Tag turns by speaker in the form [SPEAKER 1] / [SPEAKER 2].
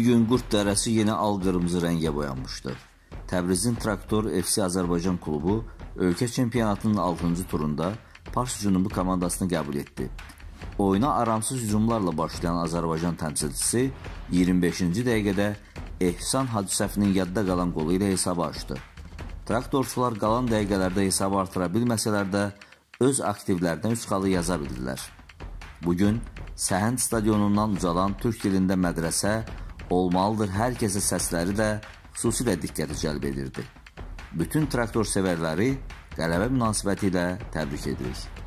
[SPEAKER 1] Bugün Qurd Dərəsi yenə al-qırmızı rəngə boyanmışdı. Təbrizin Traktor FC Azərbaycan klubu ölkə çempionatının 6-cı turunda Pars Cünubu komandasını qəbul etdi. Oyuna aramsız hücumlarla başlayan Azərbaycan təmsilçisi 25-ci dəqiqədə Ehsan Hacısəfinin yadda qalan qolu ilə hesabı açdı. Traktorçular qalan dəqiqələrdə hesabı artıra bilməsələr də öz aktivlərinə 3 xalı yaza bildilər. Bugün Səhənd stadionundan ucalan türk dilində mədrəsə olmalıdır hər kəsə səsləri də xüsusilə diqqəti cəlb edirdi. Bütün traktor sevərləri qələbə münasibəti ilə təbrik edirik.